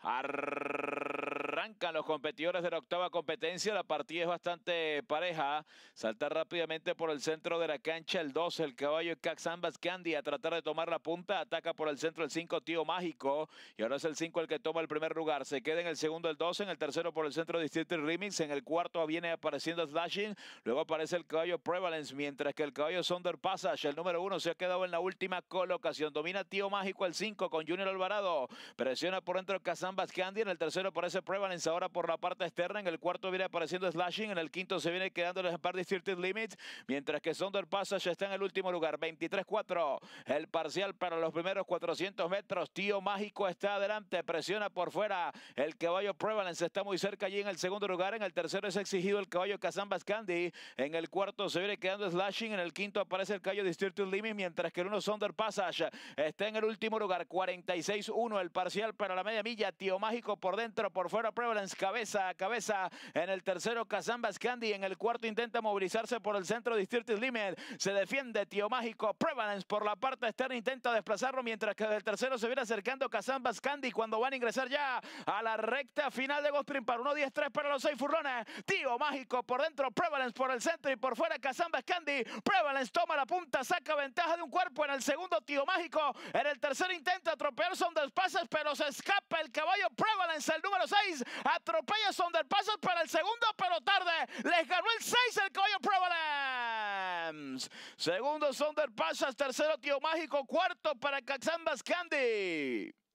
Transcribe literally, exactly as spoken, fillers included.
Arrancan los competidores de la octava competencia. La partida es bastante pareja. Salta rápidamente por el centro de la cancha el dos, el caballo Caxambas Candy, a tratar de tomar la punta. Ataca por el centro el cinco, Tío Mágico. Y ahora es el cinco el que toma el primer lugar. Se queda en el segundo el dos, en el tercero por el centro District Remix. En el cuarto viene apareciendo Slashing. Luego aparece el caballo Prevalence, mientras que el caballo Sonder Passage, el número uno, se ha quedado en la última colocación. Domina Tío Mágico el cinco con Junior Alvarado. Presiona por dentro Caxambas Candy. En el tercero aparece Prevalence ahora por la parte externa. En el cuarto viene apareciendo Slashing. En el quinto se viene quedando el ejemplar District Limits, mientras que Sonder Passage está en el último lugar. veintitrés cuatro el parcial para los primeros cuatrocientos metros. Tío Mágico está adelante, presiona por fuera el caballo Prevalence, está muy cerca allí en el segundo lugar. En el tercero es exigido el caballo Caxambas Candy. En el cuarto se viene quedando Slashing. En el quinto aparece el caballo District Limits, mientras que el uno Sonder Passage está en el último lugar. cuarenta y seis uno el parcial para la media milla. Tío Mágico por dentro, por fuera Prevalence, cabeza a cabeza. En el tercero Caxambas Candy. En el cuarto intenta movilizarse por el centro District Limit. Se defiende Tío Mágico. Prevalence por la parte externa intenta desplazarlo, mientras que del tercero se viene acercando Caxambas Candy cuando van a ingresar ya a la recta final de Ghost Print para uno diez tres para los seis furlones. Tío Mágico por dentro, Prevalence por el centro y por fuera Caxambas Candy. Prevalence toma la punta, saca ventaja de un cuerpo. En el segundo Tío Mágico. En el tercero intenta atropellar Sonder Passage, pero se escapa el caballo Prevalence, el número seis. Atropella Sonder Passage para el segundo, pero tarde. Les ganó el seis el caballo Prevalence. Segundo Sonder Passage, tercero Tío Mágico, cuarto para Caxambas Candy.